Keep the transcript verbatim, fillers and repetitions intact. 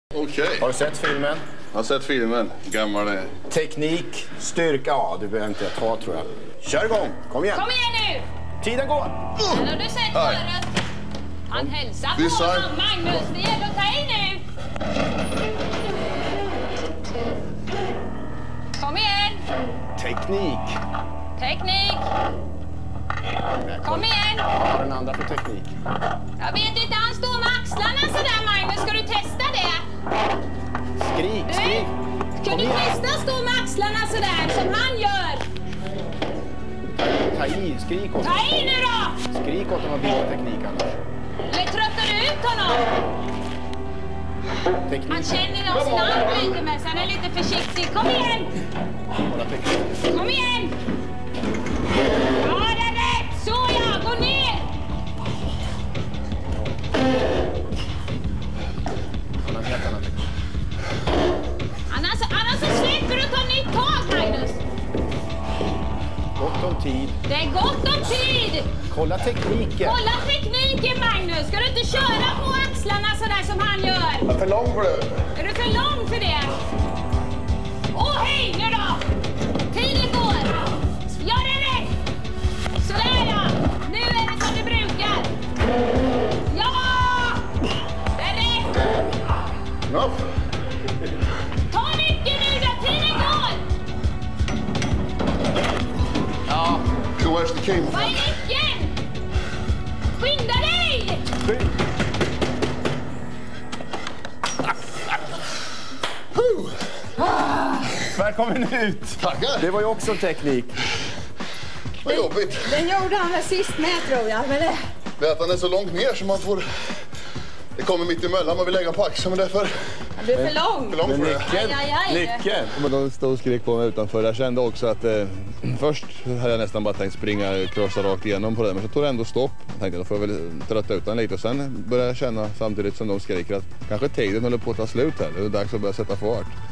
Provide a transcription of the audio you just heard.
Okej. Okay. Har du sett filmen? Jag har sett filmen. Gammal är. Teknik, styrka, ja, du behöver inte ta tror jag. Kör igång, kom igen. Kom igen nu! Tiden går. Uh. Har du sett förut? Han hälsar på Vissa... honom, Magnus. Det gäller att ta i nu. Kom igen. Teknik. Teknik. Kom igen. Vad har den andra för teknik? Jag vet inte, han står med axlarna sådär, Magnus. Ska du testa det? Skrik, Du, skrik. ska du testa att stå med axlarna sådär som han gör? Ta i, skrik åt Ta honom. i nu då! Skrik åt honom och byta teknik annars. Eller tröttar du ut honom? Teknik. Han känner av sin arm lite med, så han är lite försiktig. Kom igen! Kolla teknik. Kom igen! Ja, det är rätt! Så ja, gå ner! Han har helt annan teknik. Annars, annars så släpper du ta nytt tag, Magnus. Gott om tid. Det är gott om tid! Kolla tekniken. Kolla tekniken, Magnus! Ska du inte köra på axlarna sådär som han gör? Jag är för lång för det. Är du för lång för det? Åh, hej nu då! Tiden går! Gör det rätt! Sådär ja! Nu är det som du brukar! Ja! Det är rätt! No. Ta nyckeln nu då! Tiden går! Ja. So where's the king? Vad är nyckeln? Skynda dig! Välkommen ut. Tackar. Det var ju också teknik. Vad jobbigt. Den gjorde han väl sist med, tror jag. Men det... Det är att han är så långt ner så man får... Det kommer mitt emellan, man vill lägga på axeln, men därför... Du är för lång. För lång Men för det. nyckeln, Aj, aj, aj. nyckeln. Men de stod och skrek på mig utanför. Jag kände också att eh, först hade jag nästan bara tänkt springa krossa rakt igenom på det. Men så tog det ändå stopp. Jag tänkte då får jag väl trötta ut den lite. Och sen började jag känna samtidigt som de skriker att kanske tiden håller på att ta slut här. Det är dags att börja sätta fart.